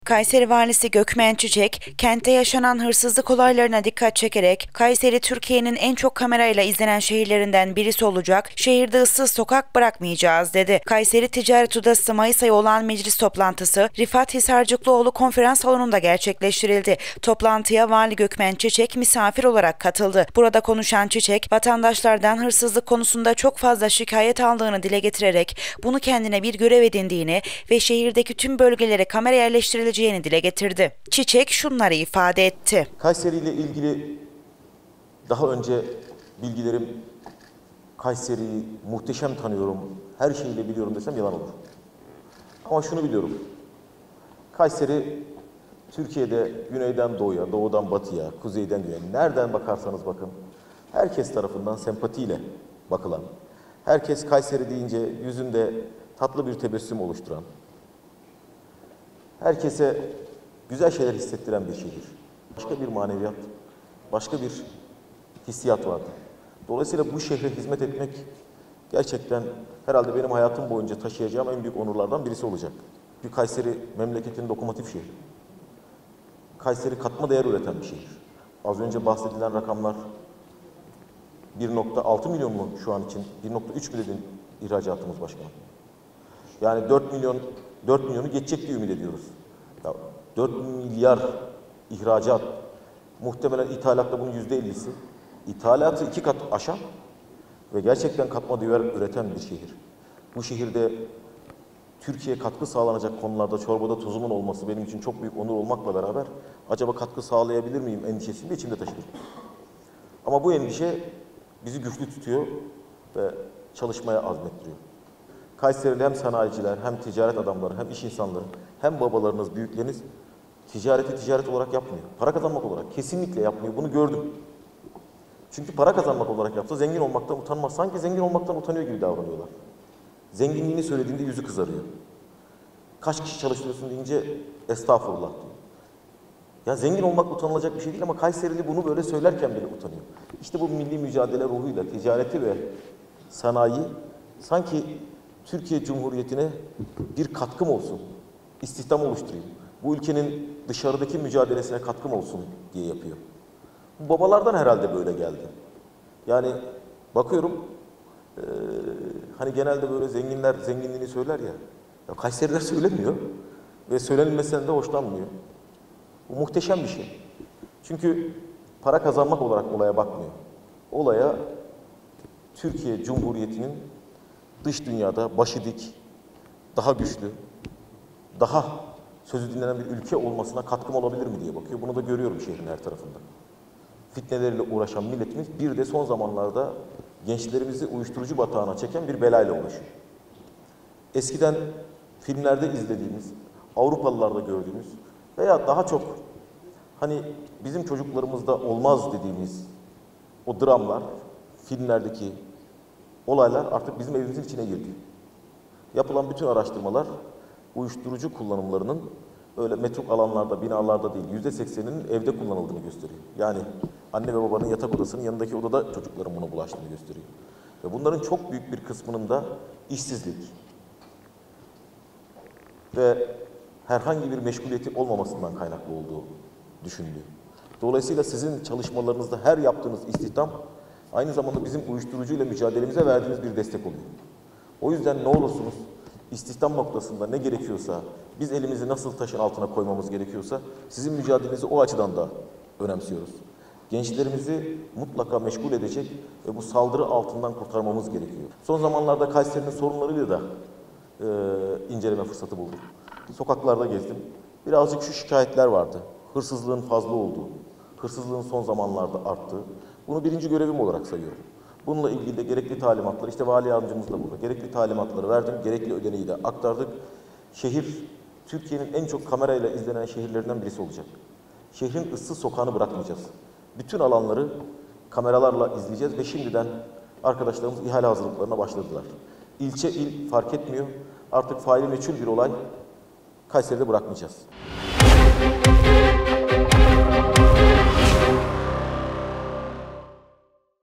Kayseri Valisi Gökmen Çiçek, kentte yaşanan hırsızlık olaylarına dikkat çekerek, Kayseri Türkiye'nin en çok kamerayla izlenen şehirlerinden birisi olacak, şehirde ıssız sokak bırakmayacağız dedi. Kayseri Ticaret Odası Mayıs ayı olan meclis toplantısı Rifat Hisarcıklıoğlu konferans salonunda gerçekleştirildi. Toplantıya Vali Gökmen Çiçek misafir olarak katıldı. Burada konuşan Çiçek, vatandaşlardan hırsızlık konusunda çok fazla şikayet aldığını dile getirerek bunu kendine bir görev edindiğini ve şehirdeki tüm bölgelere kamera yerleştirileceğini dile getirdi. Çiçek şunları ifade etti. Kayseri ile ilgili daha önce bilgilerim, Kayseri'yi muhteşem tanıyorum, her şeyiyle biliyorum desem yalan olur. Ama şunu biliyorum, Kayseri Türkiye'de güneyden doğuya, doğudan batıya, kuzeyden güneye, nereden bakarsanız bakın, herkes tarafından sempatiyle bakılan, herkes Kayseri deyince yüzünde tatlı bir tebessüm oluşturan, herkese güzel şeyler hissettiren bir şehir. Başka bir maneviyat, başka bir hissiyat vardı. Dolayısıyla bu şehre hizmet etmek gerçekten herhalde benim hayatım boyunca taşıyacağım en büyük onurlardan birisi olacak. Çünkü Kayseri memleketin lokomotif şehri. Kayseri katma değer üreten bir şehir. Az önce bahsedilen rakamlar 1,6 milyon mu şu an için? 1,3 milyon ihracatımız başkanım. Yani 4 milyonu geçecek diye ümit ediyoruz. Ya 4 milyar ihracat, muhtemelen ithalatta bunun %50'si. İthalatı 2 kat aşan ve gerçekten katma değer üreten bir şehir. Bu şehirde Türkiye'ye katkı sağlanacak konularda çorbada tuzumun olması benim için çok büyük onur olmakla beraber acaba katkı sağlayabilir miyim endişesini de içimde taşıdım. Ama bu endişe bizi güçlü tutuyor ve çalışmaya azmettiriyor. Kayseri'li hem sanayiciler, hem ticaret adamları, hem iş insanları, hem babalarınız, büyükleriniz ticareti ticaret olarak yapmıyor. Para kazanmak olarak kesinlikle yapmıyor. Bunu gördüm. Çünkü para kazanmak olarak yapsa zengin olmaktan utanmaz. Sanki zengin olmaktan utanıyor gibi davranıyorlar. Zenginliğini söylediğinde yüzü kızarıyor. Kaç kişi çalıştırıyorsun deyince estağfurullah diyor. Ya zengin olmak utanılacak bir şey değil ama Kayserili bunu böyle söylerken bile utanıyor. İşte bu milli mücadele ruhuyla ticareti ve sanayi sanki Türkiye Cumhuriyeti'ne bir katkım olsun, istihdam oluşturayım, bu ülkenin dışarıdaki mücadelesine katkım olsun diye yapıyor. Bu babalardan herhalde böyle geldi. Yani bakıyorum, hani genelde böyle zenginler zenginliğini söyler ya Kayseriler söylemiyor ve söylenilmesinden de hoşlanmıyor. Bu muhteşem bir şey. Çünkü para kazanmak olarak olaya bakmıyor. Olaya Türkiye Cumhuriyeti'nin dış dünyada başı dik, daha güçlü, daha sözü dinlenen bir ülke olmasına katkım olabilir mi diye bakıyor. Bunu da görüyorum şehrin her tarafında. Fitneleriyle uğraşan milletimiz bir de son zamanlarda gençlerimizi uyuşturucu batağına çeken bir belayla uğraşıyor. Eskiden filmlerde izlediğimiz, Avrupalılarda gördüğümüz veya daha çok hani bizim çocuklarımızda olmaz dediğimiz o dramlar, filmlerdeki olaylar artık bizim evimizin içine girdi. Yapılan bütün araştırmalar uyuşturucu kullanımlarının öyle metruk alanlarda, binalarda değil, %80'inin evde kullanıldığını gösteriyor. Yani anne ve babanın yatak odasının yanındaki odada çocukların buna bulaştığını gösteriyor. Ve bunların çok büyük bir kısmının da işsizlik ve herhangi bir meşguliyeti olmamasından kaynaklı olduğu düşünülüyor. Dolayısıyla sizin çalışmalarınızda her yaptığınız istihdam aynı zamanda bizim uyuşturucuyla mücadelemize verdiğiniz bir destek oluyor. O yüzden ne olursunuz istihdam noktasında ne gerekiyorsa, biz elimizi nasıl taşın altına koymamız gerekiyorsa sizin mücadelenizi o açıdan da önemsiyoruz. Gençlerimizi mutlaka meşgul edecek ve bu saldırı altından kurtarmamız gerekiyor. Son zamanlarda Kayseri'nin sorunlarıyla da inceleme fırsatı buldum. Sokaklarda gezdim. Birazcık şu şikayetler vardı. Hırsızlığın fazla olduğu, hırsızlığın son zamanlarda arttığı. Bunu birinci görevim olarak sayıyorum. Bununla ilgili de gerekli talimatları, işte vali yardımcımız da burada, gerekli talimatları verdim, gerekli ödeneği de aktardık. Şehir, Türkiye'nin en çok kamerayla izlenen şehirlerinden birisi olacak. Şehrin ıssız sokağını bırakmayacağız. Bütün alanları kameralarla izleyeceğiz ve şimdiden arkadaşlarımız ihale hazırlıklarına başladılar. İlçe, il fark etmiyor. Artık faili meçhul bir olay Kayseri'de bırakmayacağız.